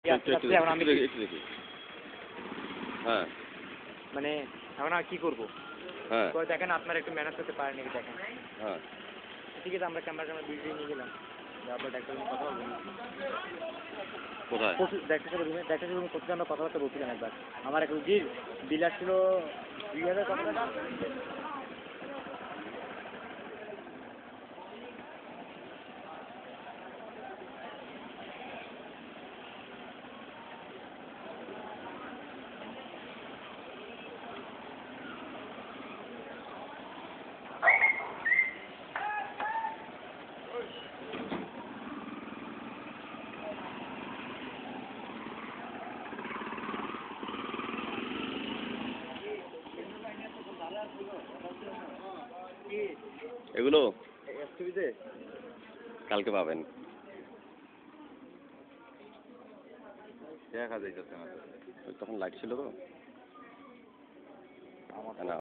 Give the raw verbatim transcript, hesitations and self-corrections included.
আস্তে আস্তে এখন আমি একটু দেখি। হ্যাঁ মানে এখন আর কি করবো? হ্যাঁ তো দেখেন আপনারা একটু ম্যানেজ করতে পারেন নাকি দেখেন। হ্যাঁ ঠিক আছে আমরা ক্যামেরা ক্যামেরা ভিডিও নিয়ে গেলাম, তারপর ডাক্তারের সাথে কথা বলবো। কোথায়? পরশু ডাক্তারের সাথে রুমে ডাক্তারের রুমে পরশু আমরা কথাবার্তা বলছিলাম একবার। আমার এক রুগীর বিল আসছিল দুই হাজার কত টাকা। এগুলো এসটিভিতে কালকে পাবেন। দেখা যাইতেছে না, তখন লাইট ছিল তো।